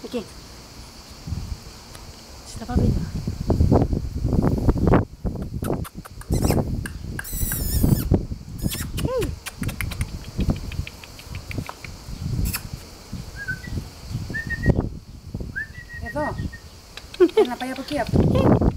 Εκεί. Στα παπίλια. Εδώ. Θέλει να πάει από εκεί αυτό.